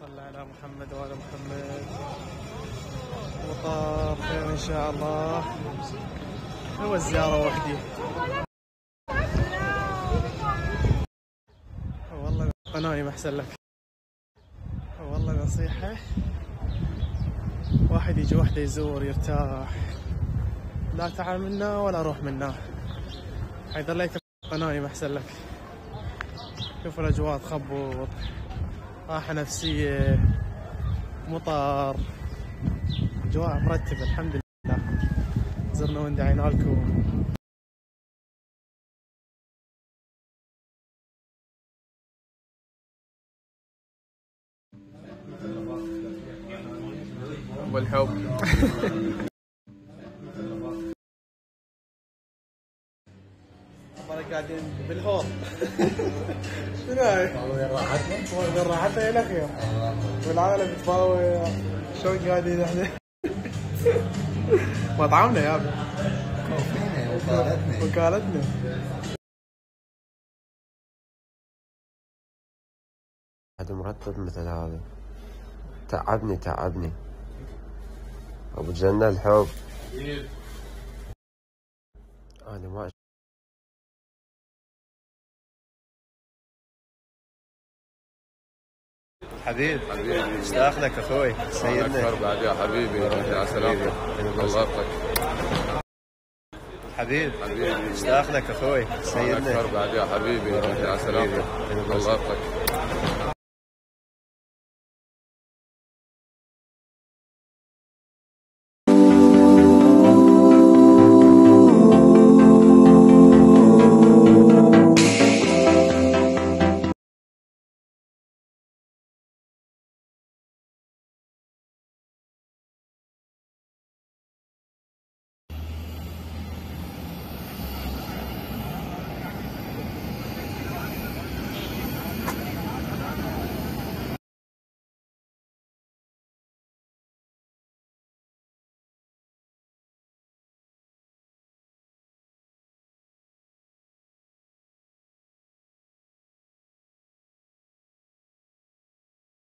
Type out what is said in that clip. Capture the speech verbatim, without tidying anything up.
صل على محمد وآل محمد. مطار خير إن شاء الله. هو الزيارة وحدي. والله نايم أحسن لك. والله نصيحة، واحد يجي وحده يزور يرتاح، لا تعال منا ولا روح منا. حيث ضليت نايم أحسن لك. شوف الأجواء تخبط، راحة نفسية، مطار، أجواء مرتبة الحمد لله. زرنا وندعينا لكم. والحب. قاعدين بالهول. شنو هاي؟ وين راحتنا؟ وين راحتنا الى خير. والعالم تفاوض شلون قاعدين احنا. مطعمنا يا ابي. كوفينا وكالتنا. وكالتنا. هذا مرتب مثل هذا تعبني تعبني ابو جنة الحب. انا ما حبيب حبيبي اشتاق لك اخوي سيدنا اكثر بعد يا حبيبي. يا سلامتك الله يبارك. حبيب حبيبي اشتاق لك اخوي سيدنا اكثر بعد يا حبيبي. يا سلامتك الله يبارك.